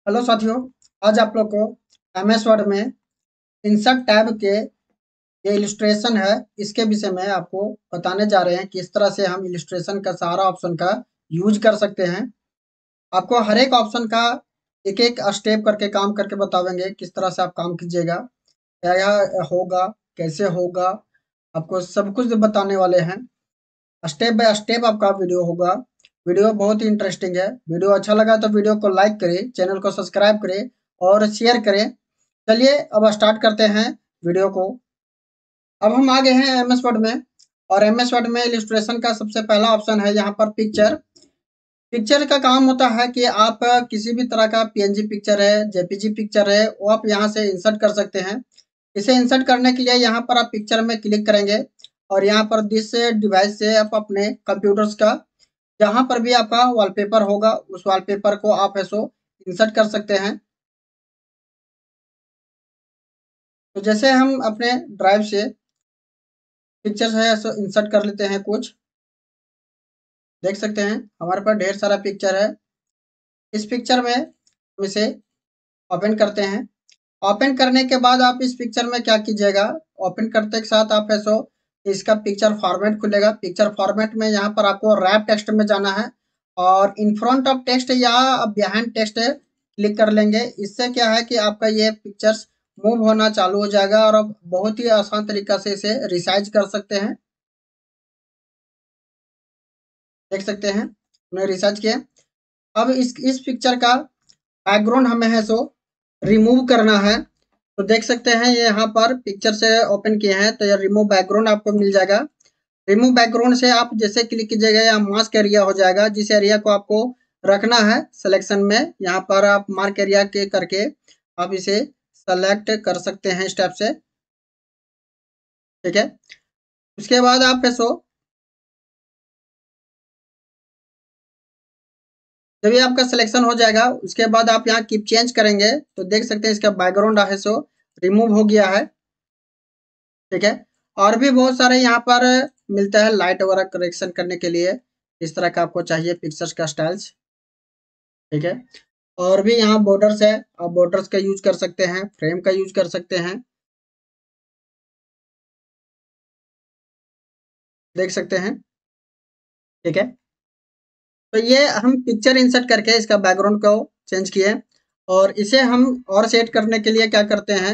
Hello साथियों। आज आप लोग को एमएस वर्ड में इंसर्ट टैब के ये इलिस्ट्रेशन है, इसके विषय में आपको बताने जा रहे हैं किस तरह से हम इलिस्ट्रेशन का सारा ऑप्शन का यूज कर सकते हैं। आपको हर एक ऑप्शन का एक एक स्टेप करके काम करके बतावेंगे किस तरह से आप काम कीजिएगा, क्या क्या होगा, कैसे होगा, आपको सब कुछ बताने वाले हैं। स्टेप बाय स्टेप आपका वीडियो होगा। वीडियो बहुत ही इंटरेस्टिंग है। वीडियो अच्छा लगा तो वीडियो को लाइक करें, चैनल को सब्सक्राइब करें और शेयर करें। चलिए अब स्टार्ट करते हैं वीडियो को। अब हम आ गए हैं एमएस वर्ड में, और एमएस वर्ड में इलिस्ट्रेशन का सबसे पहला ऑप्शन है यहाँ पर पिक्चर। पिक्चर का काम होता है कि आप किसी भी तरह का पीएनजी पिक्चर है, जेपीजी पिक्चर है, वो आप यहाँ से इंसर्ट कर सकते हैं। इसे इंसर्ट करने के लिए यहाँ पर आप पिक्चर में क्लिक करेंगे और यहाँ पर दिस डिवाइस से आप अपने कंप्यूटर्स का जहाँ पर भी आपका वॉलपेपर होगा उस वॉलपेपर को आप ऐसो इंसर्ट कर सकते हैं। तो जैसे हम अपने ड्राइव से पिक्चर है ऐसो इंसर्ट कर लेते हैं कुछ। देख सकते हैं हमारे पास ढेर सारा पिक्चर है। इस पिक्चर में हम इसे ओपन करते हैं। ओपन करने के बाद आप इस पिक्चर में क्या कीजिएगा, ओपन करते के साथ आप ऐसो इसका पिक्चर फॉर्मेट खुलेगा। पिक्चर फॉर्मेट में यहाँ पर आपको रैप टेक्स्ट में जाना है और इन फ्रंट ऑफ टेक्स्ट या बिहाइंड टेक्स्ट क्लिक कर लेंगे। इससे क्या है कि आपका ये पिक्चर्स मूव होना चालू हो जाएगा और आप बहुत ही आसान तरीका से इसे रिसाइज कर सकते हैं। देख सकते हैं हमने रिसर्च किया। अब इस पिक्चर का बैकग्राउंड हमें है सो रिमूव करना है। तो देख सकते हैं ये यहाँ पर पिक्चर से ओपन किए हैं तो ये रिमूव बैकग्राउंड आपको मिल जाएगा। रिमूव बैकग्राउंड से आप जैसे क्लिक कीजिएगा या मास्क एरिया हो जाएगा। जिस एरिया को आपको रखना है सिलेक्शन में, यहाँ पर आप मार्क एरिया के करके आप इसे सेलेक्ट कर सकते हैं स्टेप से। ठीक है, उसके बाद आप ऐसो जब ये आपका सिलेक्शन हो जाएगा उसके बाद आप यहाँ कीप चेंज करेंगे तो देख सकते हैं इसका बैकग्राउंड है सो रिमूव हो गया है। ठीक है, और भी बहुत सारे यहाँ पर मिलता है लाइट वगैरह करेक्शन करने के लिए। इस तरह का आपको चाहिए पिक्चर्स का स्टाइल्स। ठीक है, और भी यहाँ बॉर्डर्स है, आप बॉर्डर्स का यूज कर सकते हैं, फ्रेम का यूज कर सकते हैं। देख सकते हैं। ठीक है, तो ये हम पिक्चर इंसर्ट करके इसका बैकग्राउंड को चेंज किए और इसे हम और सेट करने के लिए क्या करते हैं,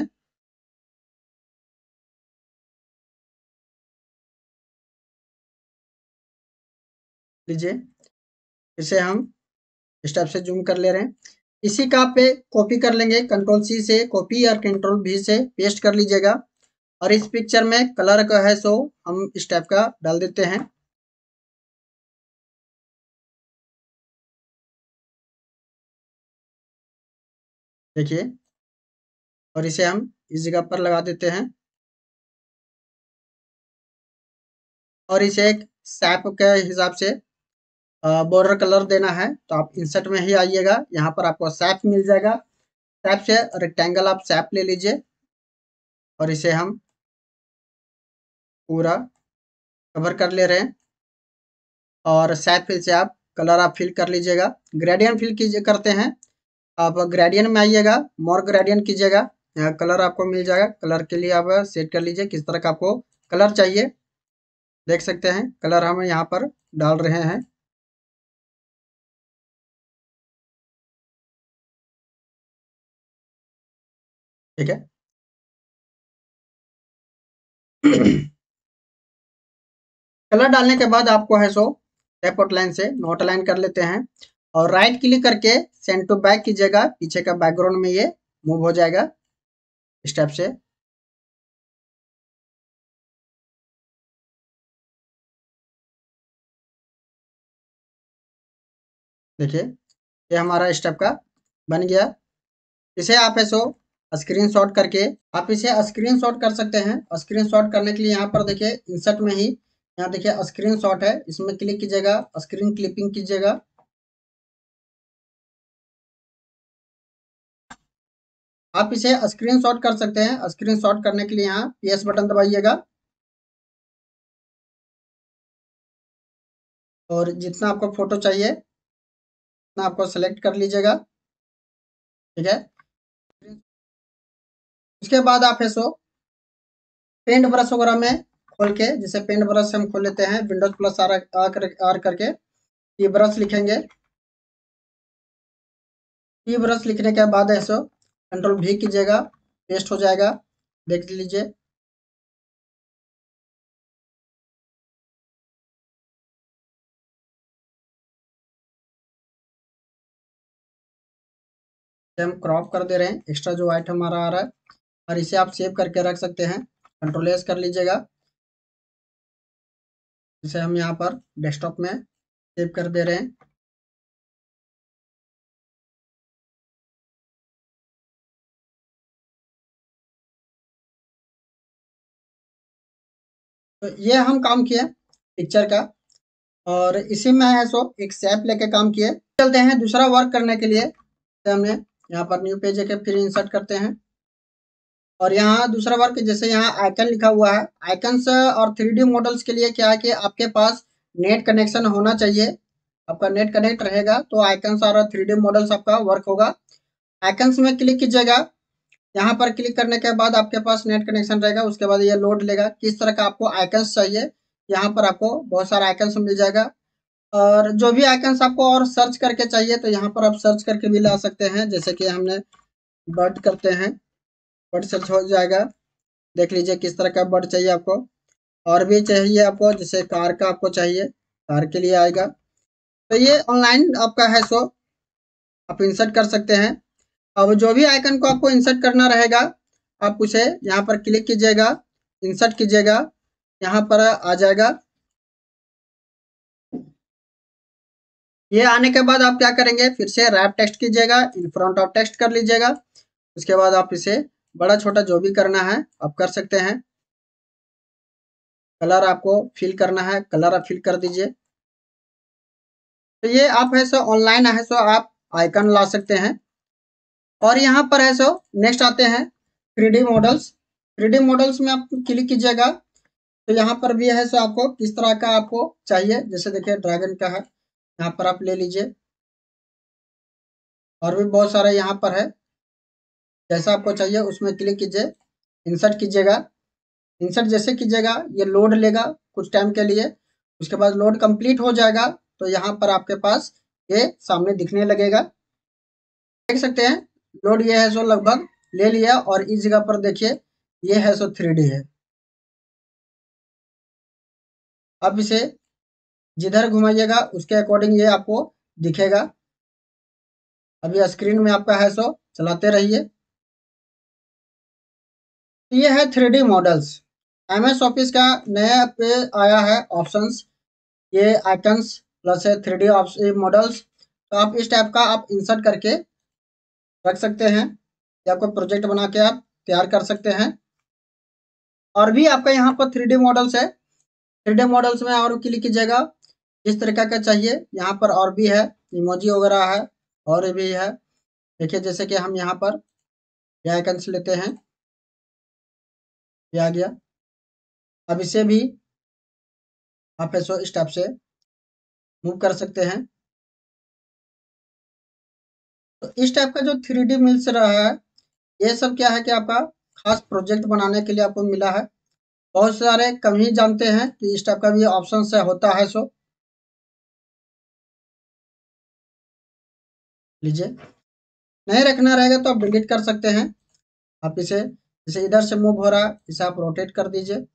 लीजिए इसे हम स्टेप से जूम कर ले रहे हैं। इसी का पे कॉपी कर लेंगे, कंट्रोल सी से कॉपी और कंट्रोल वी से पेस्ट कर लीजिएगा। और इस पिक्चर में कलर का है सो हम इस टाइप का डाल देते हैं। देखिए, और इसे हम इस जगह पर लगा देते हैं और इसे एक सैप के हिसाब से बॉर्डर कलर देना है तो आप इंसर्ट में ही आइएगा, यहाँ पर आपको सैप मिल जाएगा। सैप से रेक्टेंगल आप सैप ले लीजिए और इसे हम पूरा कवर कर ले रहे हैं। और सैप फिल से आप कलर आप फिल कर लीजिएगा। ग्रेडियंट फिल कीजिए करते हैं, आप ग्रेडियंट में आइएगा, मोर ग्रेडियंट कीजिएगा, यहाँ कलर आपको मिल जाएगा। कलर के लिए आप सेट कर लीजिए किस तरह का आपको कलर चाहिए। देख सकते हैं कलर हम यहाँ पर डाल रहे हैं। ठीक है, कलर डालने के बाद आपको है सो टेप आउटलाइन से नोट अलाइन कर लेते हैं और राइट क्लिक करके सेंड टू बैक कीजिएगा। पीछे का बैकग्राउंड में ये मूव हो जाएगा स्टेप से। देखिए ये हमारा स्टेप का बन गया। इसे आप ऐसो स्क्रीनशॉट करके आप इसे स्क्रीनशॉट कर सकते हैं। स्क्रीनशॉट करने के लिए यहाँ पर देखिए इंसर्ट में ही यहाँ देखिए स्क्रीनशॉट है, इसमें क्लिक कीजिएगा, स्क्रीन क्लिपिंग कीजिएगा। आप इसे स्क्रीनशॉट कर सकते हैं। स्क्रीनशॉट करने के लिए यहाँ PS बटन दबाइएगा और जितना आपको फोटो चाहिए उतना आपको सेलेक्ट कर लीजिएगा। ठीक है। उसके बाद आप है सो पेंट ब्रश वगैरह में खोल के, जैसे पेंट ब्रश हम खोल लेते हैं विंडोज प्लस आर करके, ये ब्रश लिखेंगे। ये ब्रश लिखने के बाद है सो कंट्रोल भी कीजिएगा, पेस्ट हो जाएगा, देख लीजिए। हम क्रॉप कर दे रहे हैं एक्स्ट्रा जो वाइट हमारा आ रहा है, और इसे आप सेव करके रख सकते हैं, कंट्रोल एस कर लीजिएगा। इसे हम यहाँ पर डेस्कटॉप में सेव कर दे रहे हैं। तो ये हम काम किए पिक्चर का, और इसी में है सो एक शेप लेके काम किए। चलते हैं दूसरा वर्क करने के लिए। तो हमने यहाँ पर न्यू पेज के फिर इंसर्ट करते हैं, और यहाँ दूसरा वर्क, जैसे यहाँ आइकन लिखा हुआ है, आइकन्स और 3D मॉडल्स के लिए क्या है कि आपके पास नेट कनेक्शन होना चाहिए। आपका नेट कनेक्ट रहेगा तो आइकन्स और 3D मॉडल्स आपका वर्क होगा। आइकन्स में क्लिक कीजिएगा, यहाँ पर क्लिक करने के बाद आपके पास नेट कनेक्शन रहेगा। उसके बाद ये लोड लेगा, किस तरह का आपको आइकन्स चाहिए। यहाँ पर आपको बहुत सारा आइकन्स मिल जाएगा, और जो भी आइकन्स आपको और सर्च करके चाहिए तो यहाँ पर आप सर्च करके भी ला सकते हैं। जैसे कि हमने बर्ड करते हैं, बर्ड सर्च हो जाएगा। देख लीजिए किस तरह का बर्ड चाहिए आपको, और भी चाहिए आपको, जैसे कार का आपको चाहिए, कार के लिए आएगा। तो ये ऑनलाइन आपका है सो आप इंसर्ट कर सकते हैं। अब जो भी आइकन को आपको इंसर्ट करना रहेगा, आप उसे यहाँ पर क्लिक कीजिएगा, इंसर्ट कीजिएगा, यहाँ पर आ जाएगा। ये आने के बाद आप क्या करेंगे, फिर से रैप टेक्स्ट कीजिएगा, इन फ्रंट ऑफ टेक्स्ट कर लीजिएगा। उसके बाद आप इसे बड़ा छोटा जो भी करना है आप कर सकते हैं। कलर आपको फिल करना है, कलर आप फिल कर दीजिए। तो ये आप है सो ऑनलाइन है सो आप आइकन ला सकते हैं। और यहाँ पर है सो नेक्स्ट आते हैं 3D मॉडल्स। 3D मॉडल्स में आप क्लिक कीजिएगा, तो यहाँ पर भी है सो आपको किस तरह का आपको चाहिए। जैसे देखिए ड्रैगन का है, यहाँ पर आप ले लीजिए, और भी बहुत सारे यहाँ पर है। जैसा आपको चाहिए उसमें क्लिक कीजिए, इंसर्ट कीजिएगा। इंसर्ट जैसे कीजिएगा ये लोड लेगा कुछ टाइम के लिए। उसके बाद लोड कंप्लीट हो जाएगा तो यहाँ पर आपके पास ये सामने दिखने लगेगा, देख सकते हैं। लोड ये है सो लगभग ले लिया, और इस जगह पर देखिए ये है सो 3D है। अब इसे जिधर घुमाइएगा उसके अकॉर्डिंग ये आपको दिखेगा। अभी स्क्रीन में आपका है सो चलाते रहिए। ये है 3D मॉडल्स। एमएस ऑफिस का नया पे आया है ऑप्शंस, ये आइकन्स प्लस है 3D मॉडल्स। तो आप इस टाइप का आप इंसर्ट करके रख सकते हैं, या कोई प्रोजेक्ट बना के आप तैयार कर सकते हैं। और भी आपका यहाँ पर 3D मॉडल्स है। 3D मॉडल्स में और क्लिक कीजिएगा, जिस तरीका का चाहिए यहाँ पर और भी है, इमोजी वगैरह है, और भी है। देखिए जैसे कि हम यहाँ पर ये आइकन्स लेते हैं, ये आ गया। अब इसे भी आप ऐसो इस टाइप से मूव कर सकते हैं। तो इस टाइप का जो 3D मिल रहा है, ये सब क्या है कि आपका खास प्रोजेक्ट बनाने के लिए आपको मिला है। बहुत सारे कम ही जानते हैं कि इस टाइप का भी ऑप्शन से होता है। सो लीजिए, नहीं रखना रहेगा तो आप डिलीट कर सकते हैं। आप इसे जैसे इधर से मूव हो रहा है, इसे आप रोटेट कर दीजिए।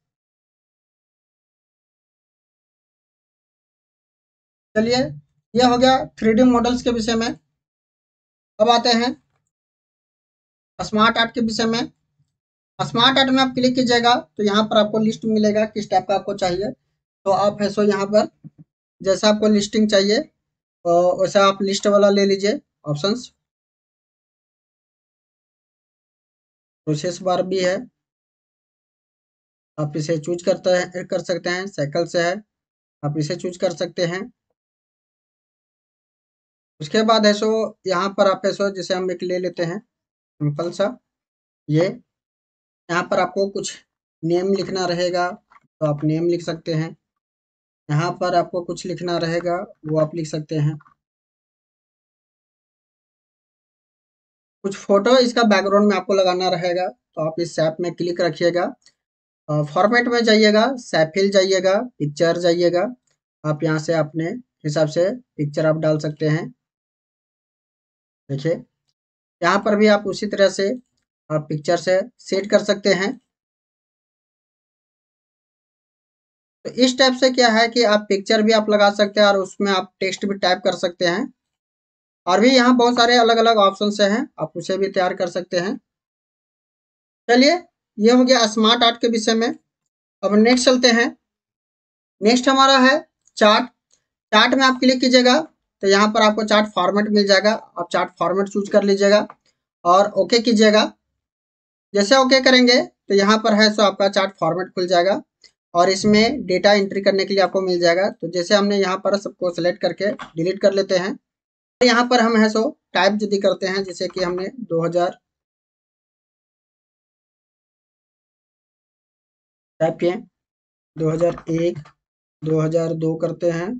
चलिए, ये हो गया 3D मॉडल्स के विषय में। अब आते हैं स्मार्ट आर्ट के विषय में। स्मार्ट आर्ट में आप क्लिक कीजिएगा तो यहाँ पर आपको लिस्ट मिलेगा किस टाइप का आपको चाहिए। तो आप है सो यहाँ पर जैसा आपको लिस्टिंग चाहिए वैसा आप लिस्ट वाला ले लीजिए ऑप्शंस। प्रोसेस बार भी है, आप इसे चूज करते हैं कर सकते हैं। साइकिल से है, आप इसे चूज कर सकते हैं। उसके बाद है सो यहाँ पर आप है सो जैसे हम एक ले लेते हैं सिंपल सा, ये यहाँ पर आपको कुछ नेम लिखना रहेगा तो आप नेम लिख सकते हैं। यहाँ पर आपको कुछ लिखना रहेगा वो आप लिख सकते हैं। कुछ फोटो इसका बैकग्राउंड में आपको लगाना रहेगा, तो आप इस ऐप में क्लिक रखिएगा, फॉर्मेट में जाइएगा, सैफिल जाइएगा, पिक्चर जाइएगा, आप यहाँ से अपने हिसाब से पिक्चर आप डाल सकते हैं। देखिए यहाँ पर भी आप उसी तरह से आप पिक्चर से सेट कर सकते हैं। तो इस टाइप से क्या है कि आप पिक्चर भी आप लगा सकते हैं और उसमें आप टेक्स्ट भी टाइप कर सकते हैं। और भी यहाँ बहुत सारे अलग अलग ऑप्शन से हैं, आप उसे भी तैयार कर सकते हैं। चलिए ये हो गया स्मार्ट आर्ट के विषय में। अब नेक्स्ट चलते हैं। नेक्स्ट हमारा है चार्ट। चार्ट में आप क्लिक कीजिएगा तो यहाँ पर आपको चार्ट फॉर्मेट मिल जाएगा, आप चार्ट फॉर्मेट चूज कर लीजिएगा और ओके कीजिएगा। जैसे ओके करेंगे तो यहाँ पर है सो आपका चार्ट फॉर्मेट खुल जाएगा और इसमें डेटा एंट्री करने के लिए आपको मिल जाएगा। तो जैसे हमने यहाँ पर सबको सेलेक्ट करके डिलीट कर लेते हैं। तो यहाँ पर हम है सो टाइप यदि करते हैं, जैसे कि हमने 2000 टाइप किए, 2001, 2002 करते हैं,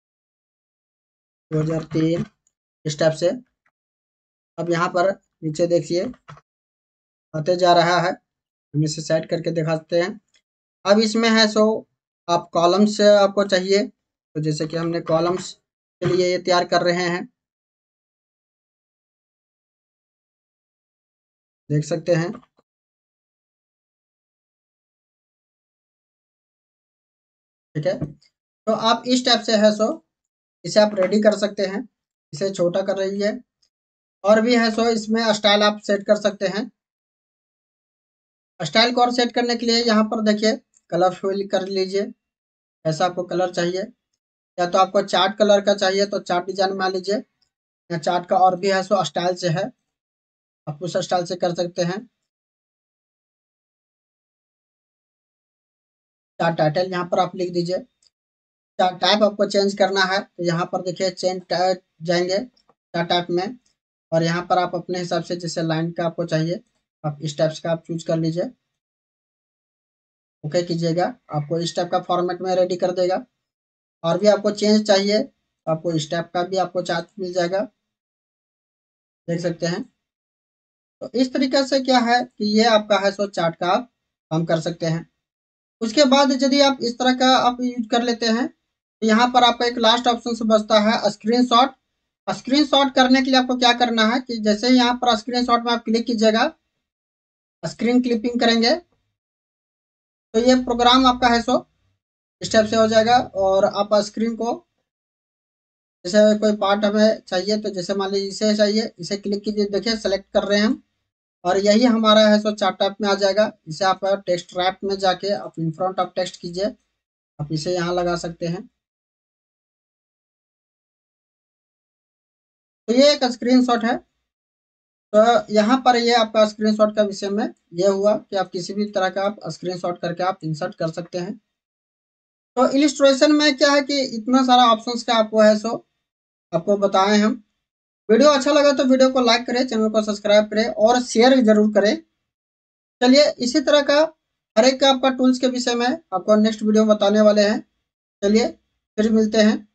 2003, इस टाइप से। अब यहाँ पर नीचे देखिए आते जा रहा है, हम इसे सेट करके दिखाते हैं। अब इसमें है सो आप कॉलम्स आपको चाहिए, तो जैसे कि हमने कॉलम्स के लिए ये तैयार कर रहे हैं, देख सकते हैं। ठीक है, तो आप इस टाइप से है सो इसे आप रेडी कर सकते हैं। इसे छोटा कर रही है और भी है सो इसमें स्टाइल आप सेट कर सकते हैं। स्टाइल को और सेट करने के लिए यहाँ पर देखिए कलर फिल कर लीजिए, ऐसा आपको कलर चाहिए, या तो आपको चार्ट कलर का चाहिए तो चार्ट डिजाइन में लीजिए, या चार्ट का और भी है सो स्टाइल से है, आप उस स्टाइल से कर सकते हैं। चार्ट टाइटल यहाँ पर आप लिख दीजिए। चार्ट टाइप आपको चेंज करना है तो यहाँ पर देखिए चेंज टाइप जाएंगे चार्ट टाइप में, और यहाँ पर आप अपने हिसाब से जैसे लाइन का आपको चाहिए आप इस टाइप का आप चूज कर लीजिए, ओके कीजिएगा, आपको इस टाइप का फॉर्मेट में रेडी कर देगा। और भी आपको चेंज चाहिए तो आपको इस टाइप का भी आपको चार्ट मिल जाएगा, देख सकते हैं। तो इस तरीके से क्या है कि ये आपका है सो चार्ट का आप काम कर सकते हैं। उसके बाद यदि आप इस तरह का आप यूज कर लेते हैं तो यहाँ पर आपका एक लास्ट ऑप्शन से बचता है स्क्रीनशॉट। स्क्रीनशॉट करने के लिए आपको क्या करना है कि जैसे ही यहाँ पर स्क्रीनशॉट में आप क्लिक कीजिएगा, स्क्रीन क्लिपिंग करेंगे तो ये प्रोग्राम आपका है सो स्टेप से हो जाएगा। और आप स्क्रीन को जैसे कोई पार्ट हमें चाहिए तो जैसे मान लीजिए इसे चाहिए, इसे क्लिक कीजिए, देखिए सेलेक्ट कर रहे हैं हम और यही हमारा है सो चार्ट टाइप में आ जाएगा। इसे आप टेक्स्ट रैप में जाके आप इन फ्रंट ऑफ टेक्स्ट कीजिए, आप इसे यहाँ लगा सकते हैं। तो ये एक स्क्रीनशॉट है। तो यहाँ पर ये आपका स्क्रीनशॉट का विषय में ये हुआ कि आप किसी भी तरह का आप स्क्रीनशॉट करके आप इंसर्ट कर सकते हैं। तो इलिस्ट्रेशन में क्या है कि इतना सारा ऑप्शंस का आपको है सो आपको बताएं हम। वीडियो अच्छा लगा तो वीडियो को लाइक करें, चैनल को सब्सक्राइब करें और शेयर जरूर करें। चलिए इसी तरह का हर एक का आपका टूल्स के विषय में आपको नेक्स्ट वीडियो में बताने वाले हैं। चलिए फिर मिलते हैं।